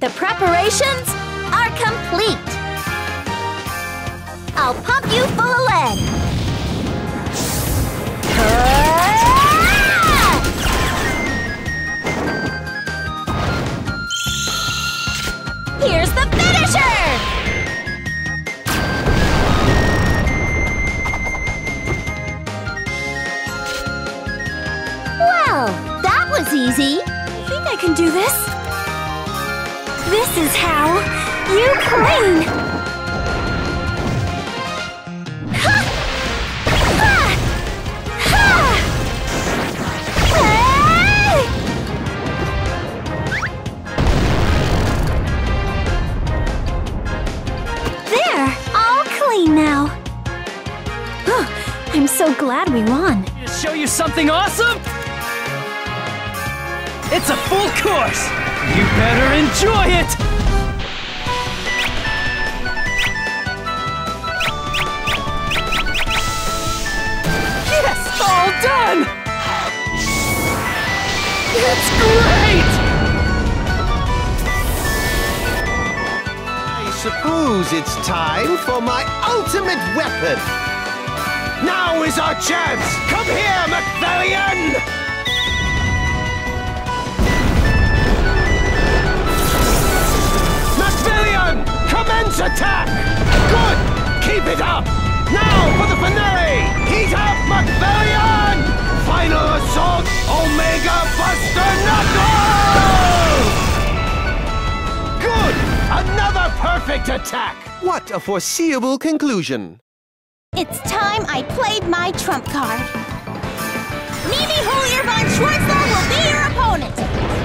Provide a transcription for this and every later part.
The preparations are complete. I'll pump you full of lead. Here's the finisher! Well, that was easy. I think I can do this. This is how you clean! Now. I'm so glad we won. To show you something awesome? It's a full course! You better enjoy it! Yes! All done! It's great! I suppose it's time for my ultimate weapon! Now is our chance! Come here, McVellion! McVellion! Commence attack! Good! Keep it up! Now for the finale! Heat up, McVellion! Final assault, Omega Buster Knuckle! Good! Another perfect attack! What a foreseeable conclusion! It's time I played my trump card. Mimi Hoyer von Schwartzlaw will be your opponent.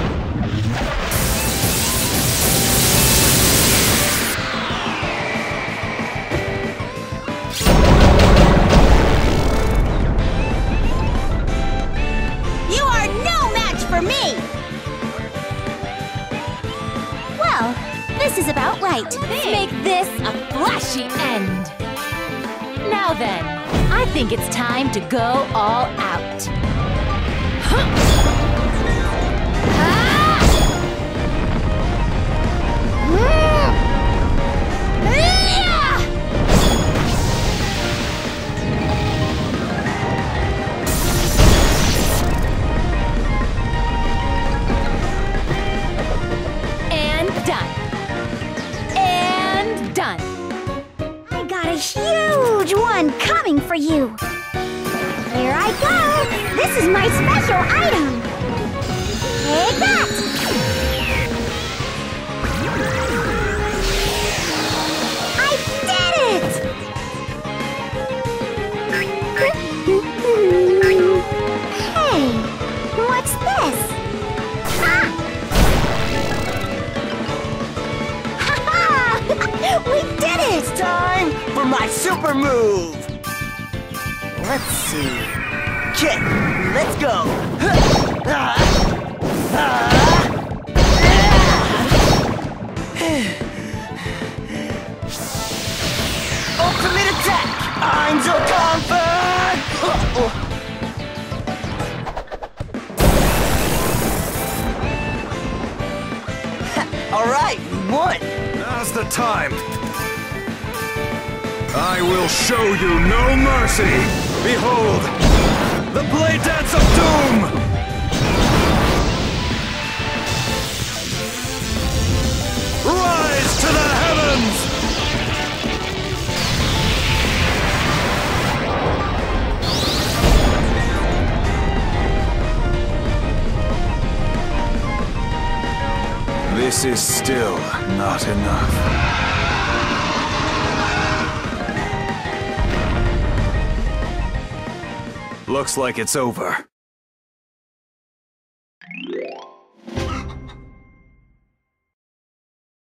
You are no match for me! Well, this is about right. Let's make this a flashy end. Now then, I think it's time to go all out. And done. And done. I got a huge one coming for you. Here I go. This is my special item. Take that. I did it! Hey, what's this? Ah! We did it! It's time for my super move! Let's see. Okay, let's go! Ultimate attack! I'm so confident! Alright, we won! Now's the time. I will show you no mercy. Behold, the blade dance of doom. Rise to the heavens. This is still not enough. Looks like it's over.